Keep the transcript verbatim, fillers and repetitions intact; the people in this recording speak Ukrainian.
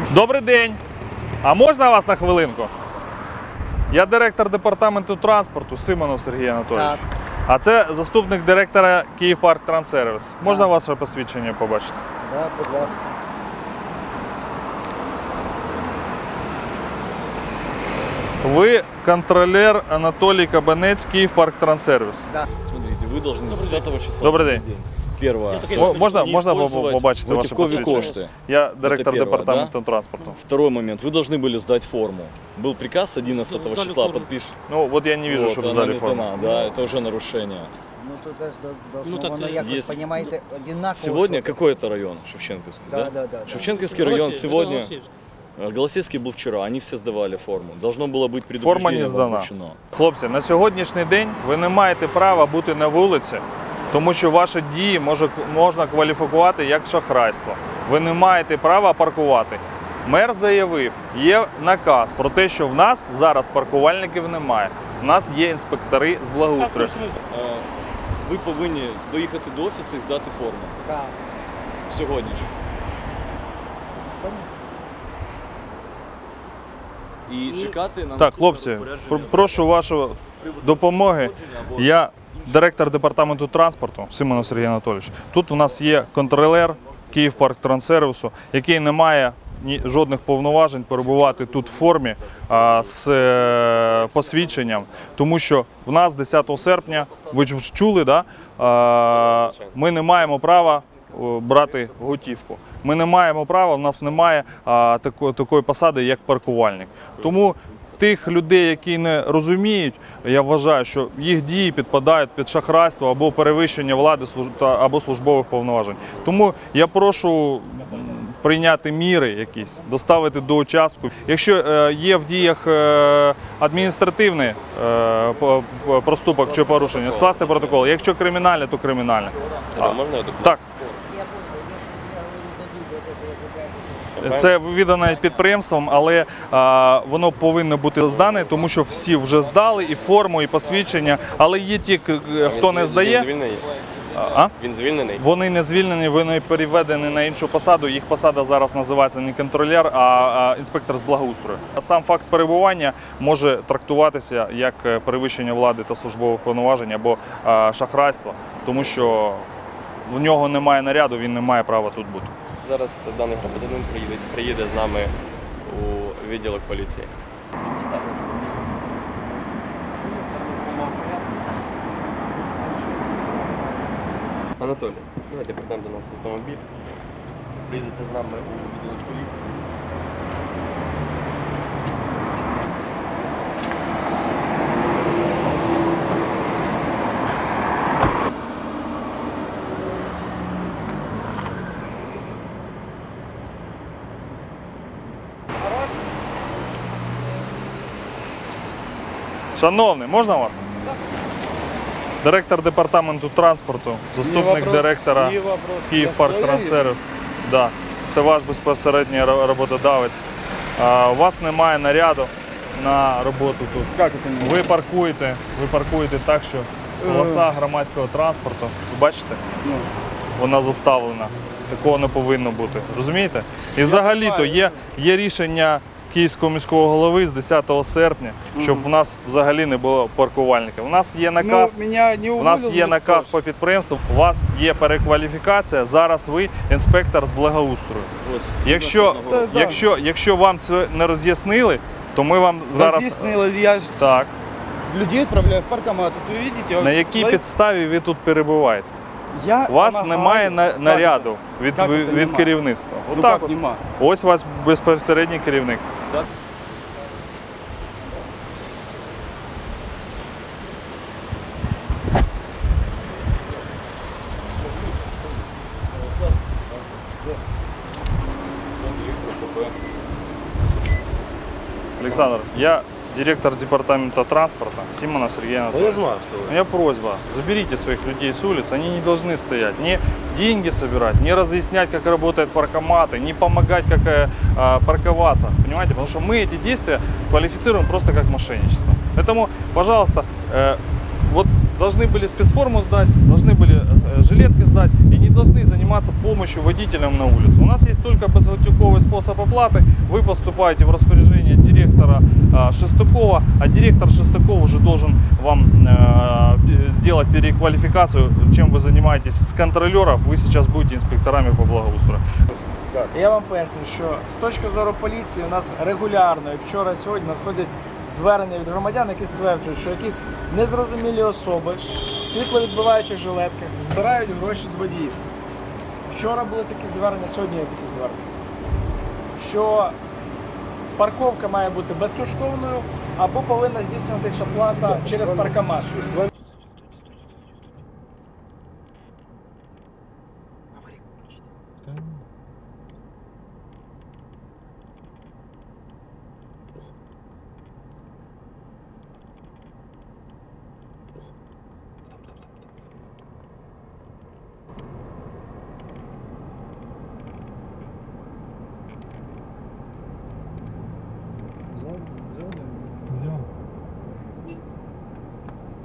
Добрий день! А можна вас на хвилинку? Я директор департаменту транспорту Симонов Сергій Анатолійович. Так. А це заступник директора Київпарктранссервіс. Можна ваше посвідчення побачити? Так, будь ласка. Ви контролер Анатолій Кабанець, Київпарктранссервіс. Да. Смотрите, вы должны с десятого числа. Добрый день. Первое. О, можна Не можна использовать побачити ваше готівкові посвідчення? кошти. Я директор первое, департаменту транспорту. Второй момент. Вы должны были сдать форму. Был приказ одиннадцатого Сдали числа, форму. подпишешь. Ну, от я не вижу, Вот, щоб она здали не форму. сдана, да, это уже нарушение. Ну тут аж до- должно Ну, так воно і якось, є. понімаєте, одинаково. Сегодня що- какой это район? Шевченковский, Да, да? да, да, да. Шевченковский район Голосеевск, это сегодня. Голосеевск. э, Голосеевский был вчера, они все сдавали форму. Должно было быть предупреждение Форма не вам здана. вручено. Хлопці, на сьогоднішній день ви не маєте права бути на вулиці, тому що ваші дії може, можна кваліфікувати як шахрайство. Ви не маєте права паркувати. Мер заявив, є наказ про те, що в нас зараз паркувальників немає. В нас є інспектори з благоустрою. Е, Ви повинні доїхати до офісу і здати форму. Так. Сьогодні ж. І І- чекати на Так, наступне хлопці, розпорядження. пр- прошу вашої допомоги. Я директор департаменту транспорту Симонов Сергій Анатолійович. Тут у нас є контролер Київпарктранссервісу, який не має ні жодних повноважень перебувати тут в формі а, з е, посвідченням, тому що в нас десятого серпня, ви ж чули, да, а, ми не маємо права о, брати готівку. Ми не маємо права, в нас немає а, такої, такої посади, як паркувальник. Тому тих людей, які не розуміють, я вважаю, що їх дії підпадають під шахрайство або перевищення влади служ- та- або службових повноважень. Тому я прошу м, прийняти міри якісь, доставити до участку. Якщо е, є в діях е, адміністративний е, по- по- проступок чи порушення, скласти протокол. Якщо кримінальне, то кримінальне. А, Можна я документ? так. Я понял, якщо я не дадуть, то Це віддане підприємством, але а, воно повинно бути здане, тому що всі вже здали і форму, і посвідчення. Але є ті, к- хто не Він здає, звільнений? а? Він звільнений? Вони не звільнені, вони переведені на іншу посаду. Їх посада зараз називається не контролер, а а інспектор з благоустрою. Сам факт перебування може трактуватися як перевищення влади та службових повноважень або а, шахрайство, тому що в нього немає наряду, він не має права тут бути. Зараз даний громадянин приїде, приїде з нами у відділок поліції. Анатолій, давайте прийдемо до нас в автомобіль. Приїдете з нами у відділок поліції. Шановний, можна вас? Директор департаменту транспорту, заступник директора Київпарктранссервіс. Да, це ваш безпосередній ро- роботодавець. А, у вас немає наряду на роботу тут. Как это не? Ви паркуєте, ви паркуєте так, що полоса громадського транспорту, ви бачите, Ну, вона заставлена. Такого не повинно бути. Розумієте? І взагалі-то є, є рішення Київського міського голови з десятого серпня, щоб в нас взагалі не було паркувальників. У нас є наказ. ну, меня не У нас уволил є никто. наказ по підприємству, у вас є перекваліфікація, зараз ви інспектор з благоустрою. Ось, Якщо, сьогодні Да, да. якщо, якщо вам це не роз'яснили, то ми вам зараз... Разъяснила, я ж Так. людей отправляю в паркомат. Вот вы видите, На якій человек- підставі ви тут перебуваєте? Я У вас помогаю. немає на- Как наряду это? від, Как ви- это від нема? керівництва. Ну Отак как от. нема? Ось у вас безпосередній керівник. Так. Александр, я директор департамента транспорта Симонов Сергей Анатольевич. Я знаю, хто ви. У меня просьба, заберите своих людей с улиц, они не должны стоять, не деньги собирать, не разъяснять, как работают паркоматы, не помогать, как э, а, парковаться, понимаете, потому что мы эти действия квалифицируем просто как мошенничество. Поэтому, пожалуйста, э, вот должны были спецформу сдать, должны были э, жилетки сдать и не должны заниматься помощью водителям на улице. У нас есть только безготовковый способ оплаты. Вы поступаете в распоряжение директора э, Шестакова, а директор Шестаков уже должен вам э, сделать переквалификацию, чем вы занимаетесь с контролеров, вы сейчас будете инспекторами по благоустрою. Я вам поясню, що з точки зору поліції у нас регулярно і вчора і сьогодні надходять звернення від громадян, які стверджують, що якісь незрозумілі особи в світловідбиваючих жилетках збирають гроші з водіїв. Вчора були такі звернення, сьогодні є такі звернення. Що парковка має бути безкоштовною або повинна здійснюватися оплата через паркомат.